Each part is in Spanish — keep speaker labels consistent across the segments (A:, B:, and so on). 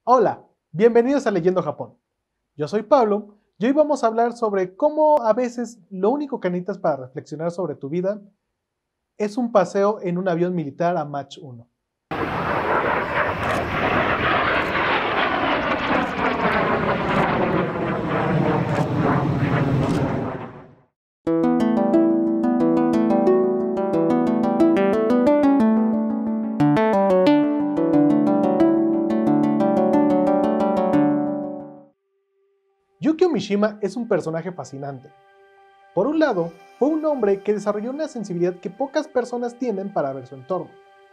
A: Hola, bienvenidos a Leyendo Japón. Yo soy Pablo y hoy vamos a hablar sobre cómo a veces lo único que necesitas para reflexionar sobre tu vida es un paseo en un avión militar a Mach 1. Yukio Mishima es un personaje fascinante. Por un lado, fue un hombre que desarrolló una sensibilidad que pocas personas tienen para ver su entorno.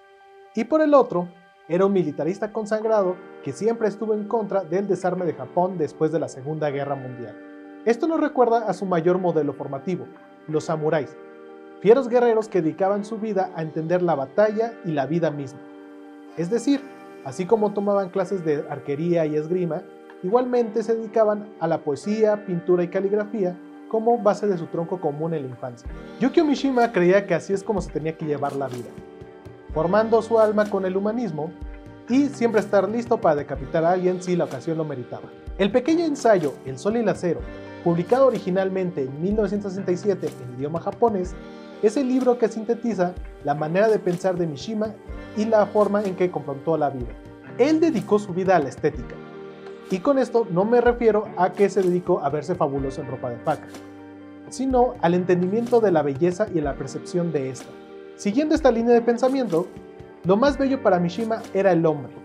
A: Y por el otro, era un militarista consagrado que siempre estuvo en contra del desarme de Japón después de la Segunda Guerra Mundial. Esto nos recuerda a su mayor modelo formativo, los samuráis, fieros guerreros que dedicaban su vida a entender la batalla y la vida misma. Es decir, así como tomaban clases de arquería y esgrima, igualmente se dedicaban a la poesía, pintura y caligrafía como base de su tronco común en la infancia. Yukio Mishima creía que así es como se tenía que llevar la vida, formando su alma con el humanismo y siempre estar listo para decapitar a alguien si la ocasión lo meritaba. El pequeño ensayo El Sol y el Acero, publicado originalmente en 1967 en idioma japonés, es el libro que sintetiza la manera de pensar de Mishima y la forma en que confrontó la vida. Él dedicó su vida a la estética, y con esto no me refiero a que se dedicó a verse fabuloso en ropa de paca, sino al entendimiento de la belleza y la percepción de esta. Siguiendo esta línea de pensamiento, lo más bello para Mishima era el hombre,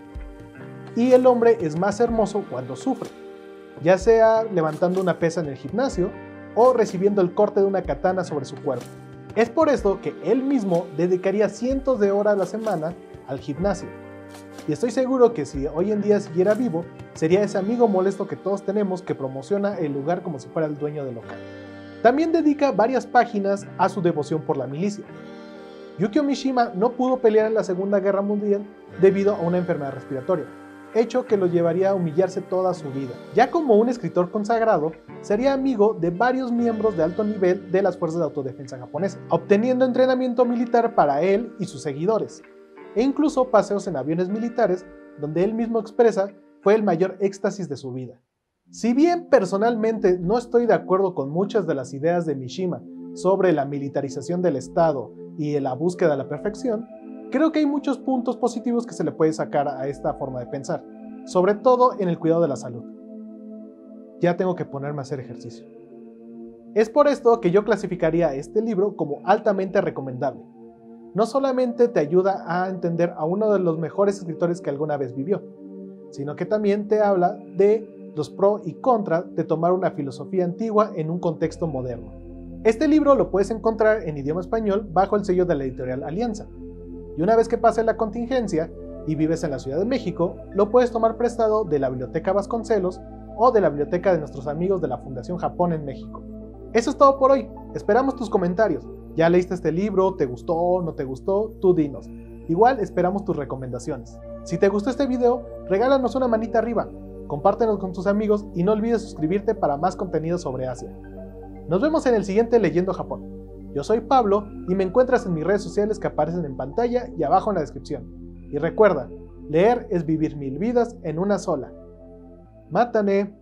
A: y el hombre es más hermoso cuando sufre, ya sea levantando una pesa en el gimnasio o recibiendo el corte de una katana sobre su cuerpo. Es por esto que él mismo dedicaría cientos de horas a la semana al gimnasio, y estoy seguro que si hoy en día siguiera vivo, sería ese amigo molesto que todos tenemos que promociona el lugar como si fuera el dueño del local. También dedica varias páginas a su devoción por la milicia. Yukio Mishima no pudo pelear en la Segunda Guerra Mundial debido a una enfermedad respiratoria, hecho que lo llevaría a humillarse toda su vida. Ya como un escritor consagrado, sería amigo de varios miembros de alto nivel de las fuerzas de autodefensa japonesas, obteniendo entrenamiento militar para él y sus seguidores, e incluso paseos en aviones militares, donde él mismo expresa fue el mayor éxtasis de su vida. Si bien personalmente no estoy de acuerdo con muchas de las ideas de Mishima sobre la militarización del Estado y la búsqueda de la perfección, creo que hay muchos puntos positivos que se le puede sacar a esta forma de pensar, sobre todo en el cuidado de la salud. Ya tengo que ponerme a hacer ejercicio. Es por esto que yo clasificaría este libro como altamente recomendable. No solamente te ayuda a entender a uno de los mejores escritores que alguna vez vivió, sino que también te habla de los pros y contras de tomar una filosofía antigua en un contexto moderno. Este libro lo puedes encontrar en idioma español bajo el sello de la editorial Alianza, y una vez que pase la contingencia y vives en la Ciudad de México, lo puedes tomar prestado de la Biblioteca Vasconcelos o de la biblioteca de nuestros amigos de la Fundación Japón en México. Eso es todo por hoy, esperamos tus comentarios. ¿Ya leíste este libro? ¿Te gustó? ¿No te gustó? Tú dinos. Igual esperamos tus recomendaciones. Si te gustó este video, regálanos una manita arriba, compártenos con tus amigos y no olvides suscribirte para más contenido sobre Asia. Nos vemos en el siguiente Leyendo Japón. Yo soy Pablo y me encuentras en mis redes sociales que aparecen en pantalla y abajo en la descripción. Y recuerda, leer es vivir 1000 vidas en una sola. ¡Mátane!